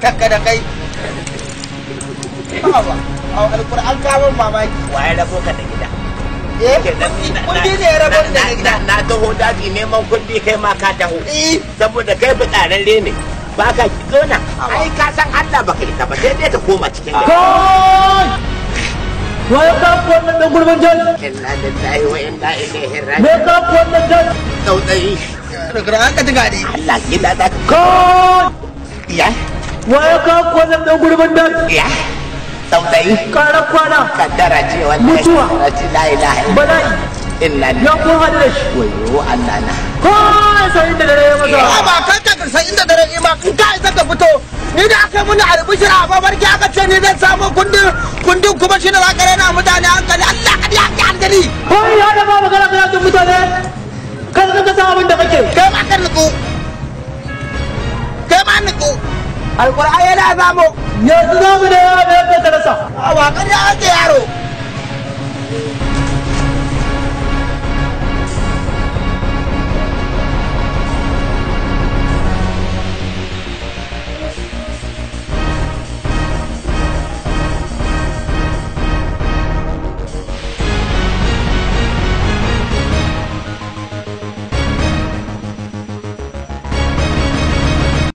matanka da kai. Alƙur'an kawo mamaki. Waye rabo ka da gida? Kundi ne ya rabo da gida. Na taho daji neman kundi kai ma ka taho. Saboda kai fitsararre ne. Ba ka ki zo na. Ai ka san Allah baka yi ta ba sai dai ka koma cikin gari. Waye ka wannan da gurban jan? Inna lillahi wa inna ilaihi raji'un. Me ka wannan jan? Tsautsayi. Alƙur'an ka tuga ne. Allah gida da Kai! Ya. Waye ka wannan da gurban jan? Ya. Tsautsayi. Karar kwana. Kaddara ce wallahi. Mutuwa. La ilaha illa. Bala'i. Inna Ya ko hadu da shi. wayo Allah na. Kai sai da dare masa. Ba kan ka san inda dare ma in ka isa ka fito. Ni da aka muni albishir a babarki aka ce ni zan samu kundin kuma shi ne za ka rena mutane hankali Allah ka ya hankali. Kai ya da ba magana kana jin mutane. Kan ka san abin da kake. Kai ma kan nutsu. Kai ma nutsu. Alƙur'an yana zamo. Yanzu za mu da ya da ka rasa. A waƙar ya ake yaro.